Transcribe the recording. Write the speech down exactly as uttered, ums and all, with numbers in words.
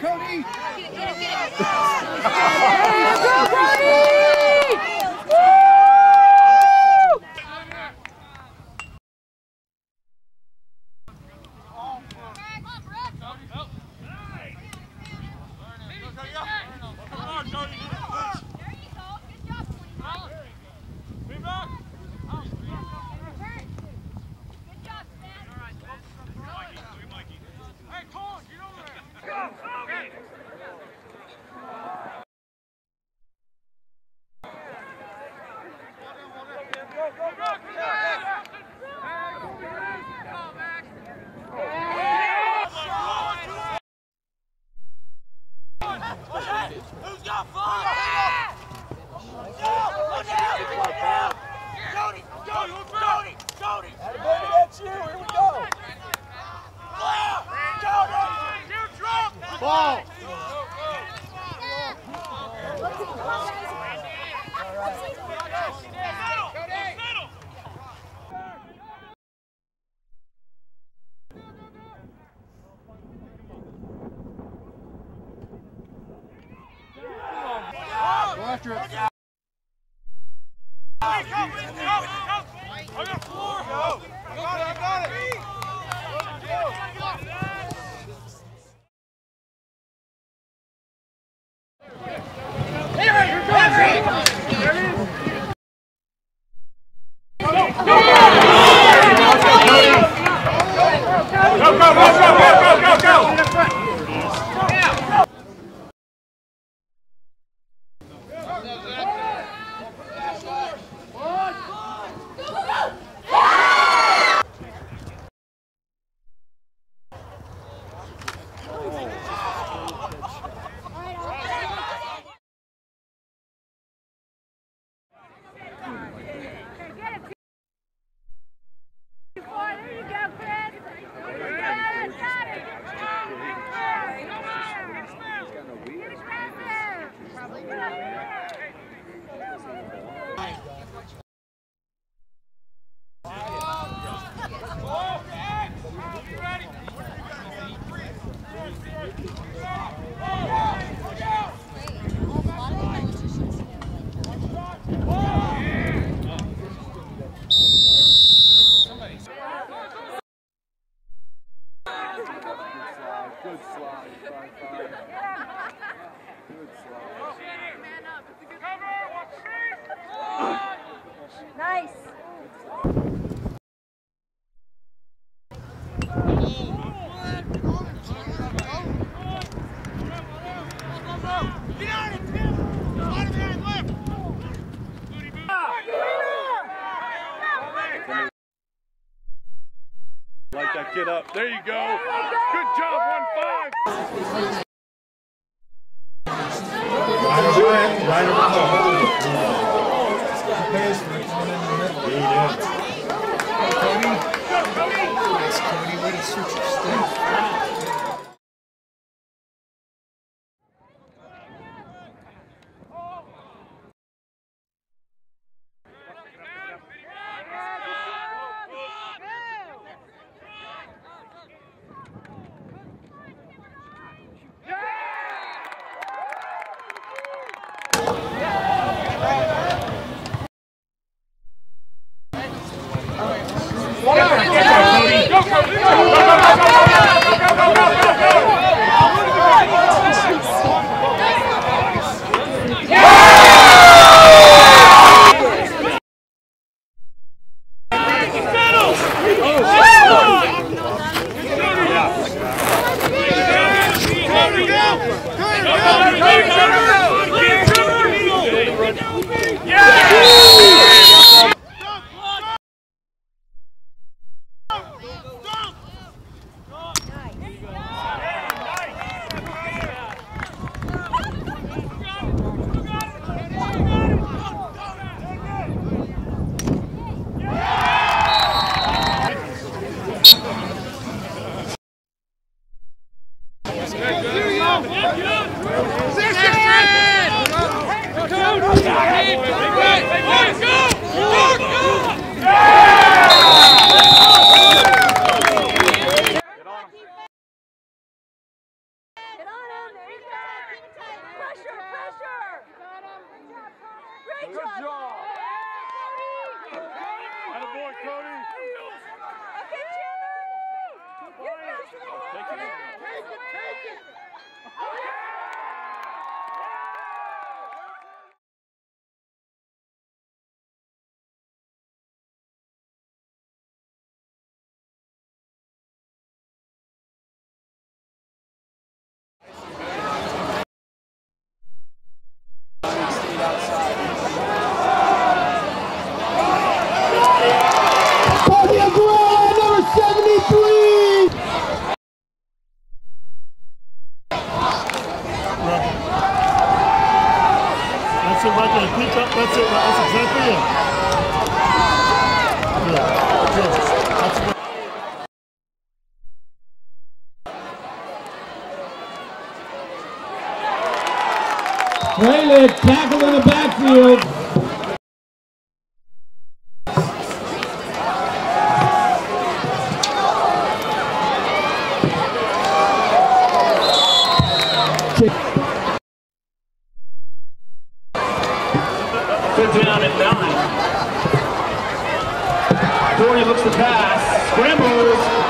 Cody! Get it, get it, get it! Yeah, go, Cody! Who's got fun? Jody! Jody! Jody! Jody! Everybody, that's you. Here we go. Clear! Jody! You drunk! Ball. Go after it. I got the floor! Go! I got it! I got it! Go, go, go, go, go, go, go, go! Good slide. Five, five. Good slide. Nice. Light that kid up. There you go. Good job, one five. Right over the hole. Cody, way to suit your stuff. Cody. Okay, Chandler. You guys Take it. Take it, take it. That's it right there. Pick up. That's it. That's exactly it. Good. Good. That's it. Raylick tackle in the backfield. Third down at nine. Dory looks to pass, scrambles,